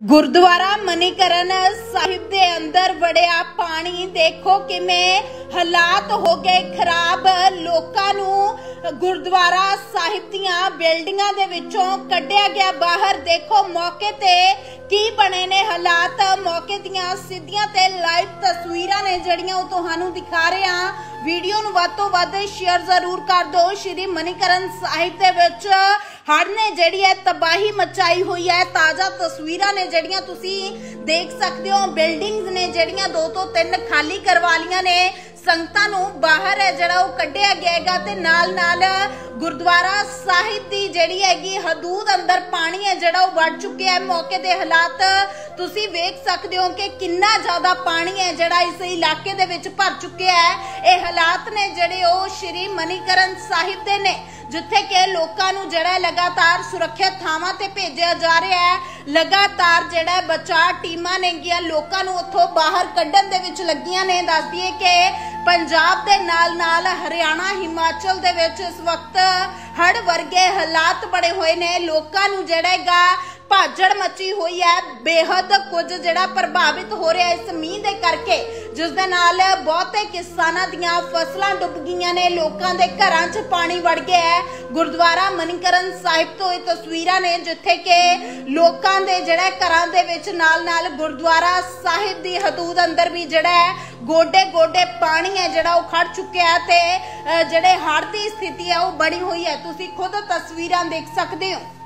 गुरुद्वारा मणिकरण साहिब दे अंदर वड़िया पानी देखो किवें हालात हो गए खराब। लोकां नूं गुरुद्वारा साहिब दीआं बिल्डिंगां दे विचों कढिया गया बाहर। देखो मौके ते की बने ने हालात। मौके दीआं सीधियां ते लाइव तस्वीरां ने जड़ियां ओह तुहानूं दिखा रहे हां। वीडियो नूं वध तों वध शेयर जरूर कर दो। श्री मणिकरण साहिब दे विच हड़ ने जिहड़ी है तबाही मचाई हुई है। ताजा तस्वीरां ने जिहड़ियां तुसी देख सकते हो। बिल्डिंग्स ने जिहड़ियां 2 तो 3 खाली करवा लियां ने। संगतां नूं बाहर है जिहड़ा ओह कढिया गया ते नाल नाल गुरुद्वारा साहिब दी जिहड़ी हैगी हदूद अंदर पानी है जिहड़ा ओह वड़ चुकिया है। मौके दे हालात तुसी वेख सकते हो कि कितना ज्यादा पानी है जिहड़ा इस इलाके दे विच भर चुकिया है। ये हालात ने जिहड़े ओह श्री मणिकरण साहिब दे ने, जिथे के लोकां नूं जिहड़ा लगातार सुरक्षित थावां ते भेजिया जा रहा है। लगातार जिहड़ा बचाव टीमां नेगियां लोकां नूं उत्थों बाहर कढण दे विच लगियां ने। दस दईए कि पंजाब दे नाल नाल हरियाणा हिमाचल दे विच इस वक्त हड़ वर्गे हालात बने हुए ने। लोकां नूं जिहड़ा हैगा भाजड़ मची हुई है। बेहद कुछ जिहड़ा प्रभावित हो रहा है इस मींह दे करके, जिस दे नाल बहुते किसानां दीआं फसलां डुब गईयां ने। लोकां दे घरां 'च पानी वड़ गया है। गुरुद्वारा मणिकरण साहिब तो ये तस्वीरां ने जिथे के लोकां दे जिहड़ा घरां दे विच नाल नाल गुरुद्वारा साहिब दी हदूद अंदर भी जिहड़ा है गोडे गोडे पानी है जिहड़ा ओह खड़ चुकिया है ते जिहड़े हड़ दी स्थिति है ओह बनी हुई है। तुसीं खुद तस्वीरां देख सकदे हो।